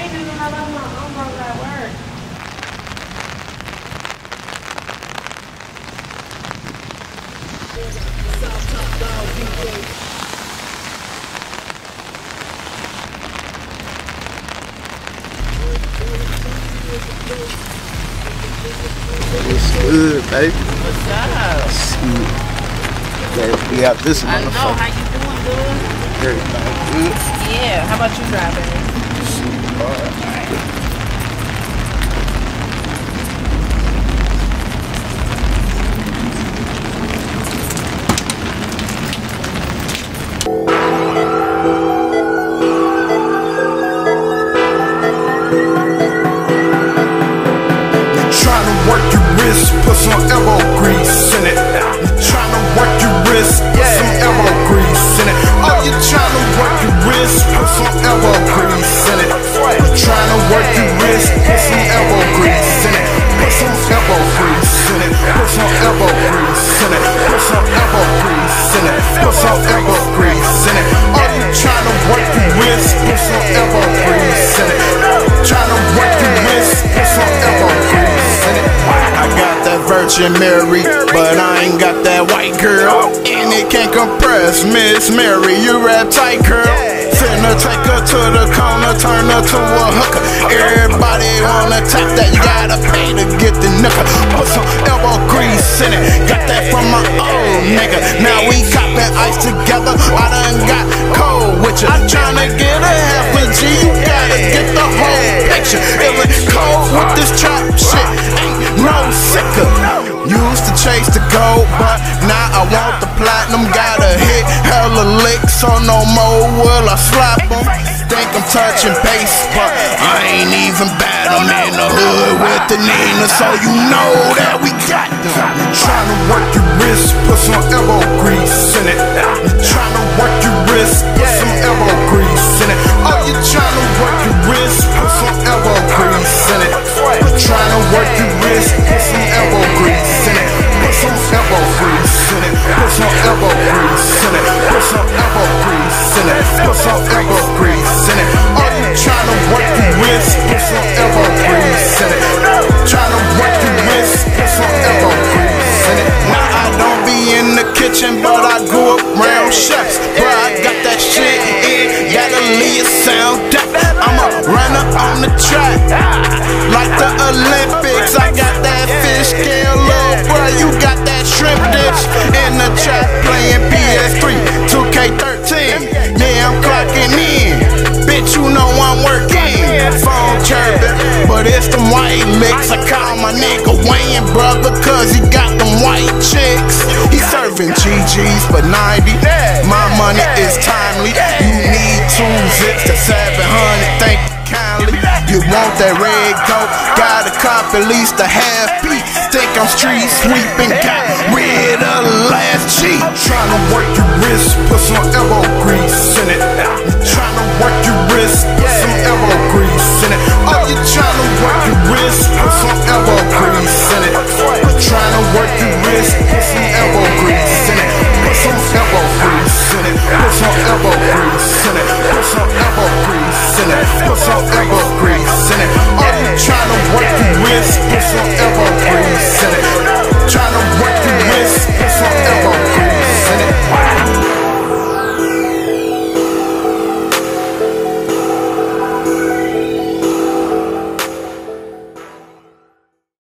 changes and I left my umbrella at work. What's good, baby? What's up? Shit. We got this I know. motherfucker. How you doing, dude? Everything good. Yeah. How about you driving? Shit, alright. Work your wrist, put some elbow grease in it. You tryna work your wrist, put some elbow grease in it. Oh, you tryna work your wrist, put some elbow grease in it. You tryna work your wrist, put some elbow grease in it. Put some elbow grease in it. Put some elbow grease in it. Put some elbow grease in it. Put some elbow grease in it. Oh, you tryna work your wrist, put some elbow grease in it. Tryna work your wrist, put some elbow grease in it. I got that Virgin Mary, but I ain't got that white girl. And it can't compress, Miss Mary, you rap tight, girl. Finna take her to the corner, turn her to a hooker. Everybody wanna tap that, you gotta pay to get the nooker. Put some elbow grease in it, got that from my old nigga. Now we copping ice together, I done got cold with ya. Tryna get a half a G, you gotta get the whole picture. It was cold with this trap shit, ain't no sicker. Used to chase the gold, but now I want the platinum. Gotta hit hella licks, so no more will I slap them. Think I'm touching base, but I ain't even bad. I'm in the hood with the Nina, so you know that we got them. You tryna work your wrist, put some elbow grease in it. You tryna work your wrist, put some elbow grease in it. Oh, you tryna work your wrist, put some elbow grease in it. You tryna work your wrist, put some elbow grease in it. Put some elbow grease in it. Put some elbow grease in it. Put some elbow grease in it. Put some elbow grease in it. Oh, you tryna work your wrist, put some elbow grease in it. Tryna work your wrist, put some elbow grease in it. Now I don't be in the kitchen, but I grew up around chefs. But I got that shit in, gotta leave it sound deaf. I'm a runner on the track, like the Olympics. I got that fish scale, little bro, you got that shrimp dish. In the trap playing PS3, 2K13. Yeah, I'm clocking in, bitch, you know I'm working. Phone chirping, but it's them white licks. I call my nigga Wayne, bruh, because he got them white chicks. He serving GGs for 90. My money is timely. You need 2 zips to 700. Thank you kindly. You want that red coat? Gotta cop at least a half piece. Think I'm street sweeping, got rid of the last cheat. Tryna work your wrist, put some elbow grease in it. You tryna work your wrist, put some elbow grease in it. Oh, you tryna work your wrist, put some elbow grease in it. You tryna work your wrist, put some elbow grease in it. Put some elbow grease in it. Put some elbow grease in it. Put some elbow grease in it. Put some elbow